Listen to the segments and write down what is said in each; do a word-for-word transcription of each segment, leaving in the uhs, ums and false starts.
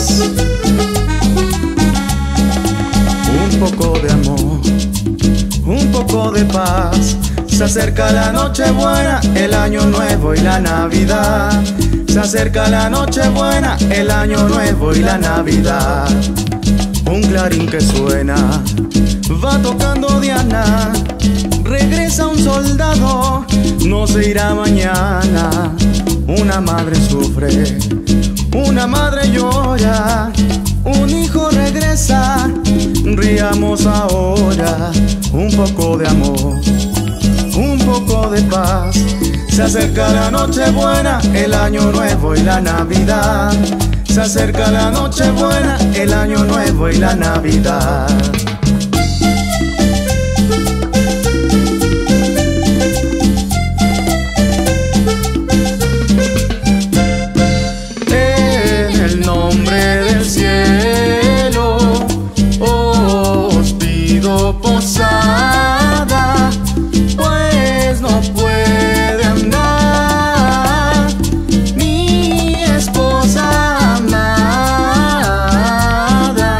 Un poco de amor, un poco de paz. Se acerca la Nochebuena, el Año Nuevo y la Navidad. Se acerca la Nochebuena, el Año Nuevo y la Navidad. Un clarín que suena, va tocando Diana. Regresa un soldado, no se irá mañana. Una madre sufre, una madre llora. Un hijo regresa, riamos ahora. Un poco de amor, un poco de paz. Se acerca la Nochebuena, el Año Nuevo y la Navidad. Se acerca la Nochebuena, el Año Nuevo y la Navidad. En el nombre del cielo os pido posada, pues no puede andar mi esposa amada.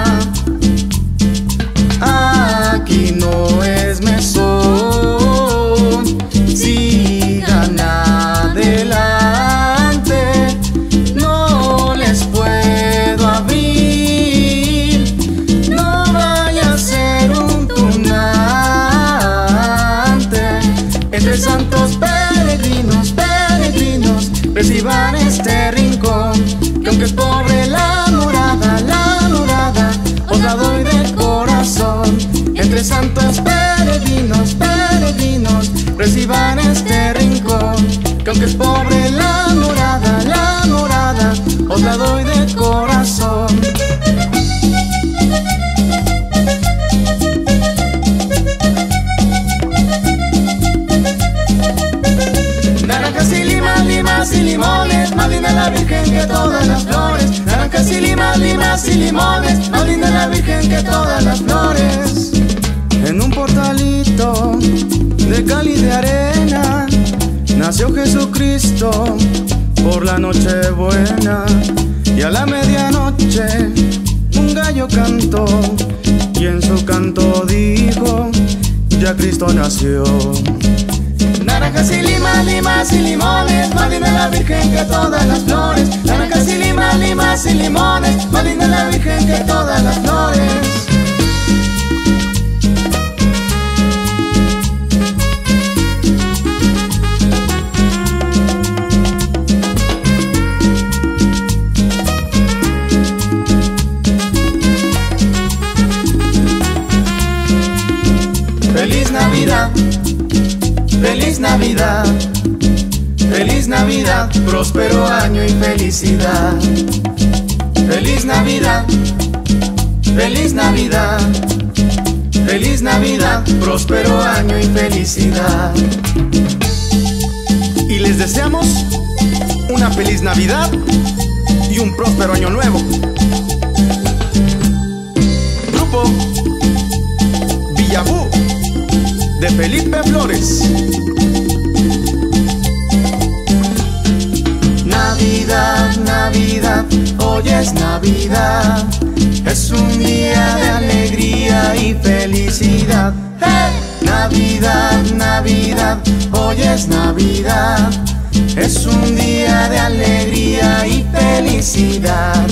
Aquí no es mesón, sigan adelante, no les puedo abrir, no vaya a ser un tunante. Entre santos peregrinos, peregrinos, reciban este rincón, que aunque es pobre la morada, la morada, os la doy de corazón. Entre santos peregrinos, peregrinos, reciban este rincón, que aunque es pobre la morada, la morada, os la doy de corazón. Naranjas y limas, limas y limones, más linda la Virgen que todas las flores. Naranjas y limas, limas y limones, más linda la Virgen que todas las flores. En un portalito de cal y de arena nació Jesucristo por la Nochebuena. Y a la medianoche un gallo cantó, y en su canto dijo: ya Cristo nació. Naranjas y limas, limas y limones, más linda la Virgen que todas las flores. Naranjas y limas, limas y limones, más linda la Virgen que todas las flores. Feliz Navidad, feliz Navidad, feliz Navidad, próspero año y felicidad. Feliz Navidad, feliz Navidad, feliz Navidad, próspero año y felicidad. Y les deseamos una feliz Navidad y un próspero año nuevo. Grupo Villabú de Felipe Flores. Navidad, Navidad, hoy es Navidad, es un día de alegría y felicidad. ¡Hey! Navidad, Navidad, hoy es Navidad, es un día de alegría y felicidad.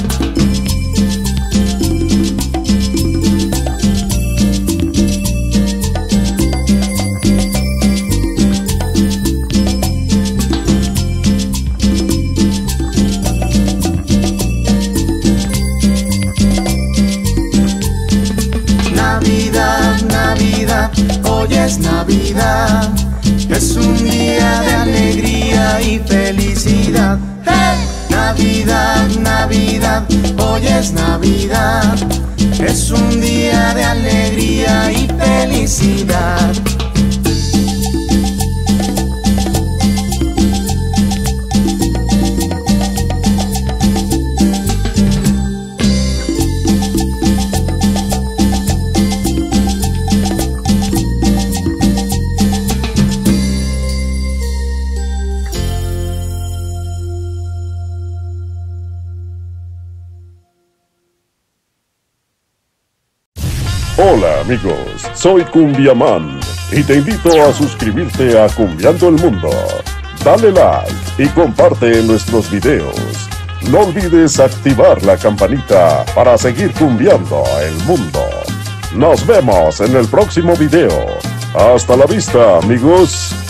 Navidad, Navidad, hoy es Navidad, es un día de alegría y felicidad. ¡Hey! Navidad, Navidad, hoy es Navidad, es un día de alegría y felicidad. Hola amigos, soy Cumbiaman y te invito a suscribirte a Cumbiando el Mundo. Dale like y comparte nuestros videos. No olvides activar la campanita para seguir cumbiando el mundo. Nos vemos en el próximo video. Hasta la vista, amigos.